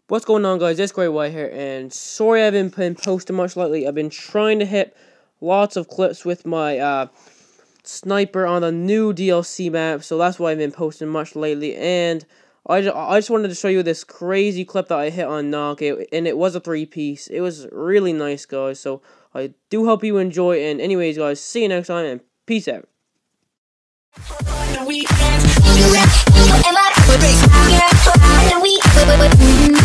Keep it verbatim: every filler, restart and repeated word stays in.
What's going on, guys? It's GreatWhite here, and sorry I haven't been posting much lately. I've been trying to hit lots of clips with my uh, sniper on a new D L C map, so that's why I've been posting much lately. And I just, I just wanted to show you this crazy clip that I hit on Knock, it, and it was a three-piece. It was really nice, guys, so I do hope you enjoy. And anyways, guys, see you next time, and peace out. The weekend,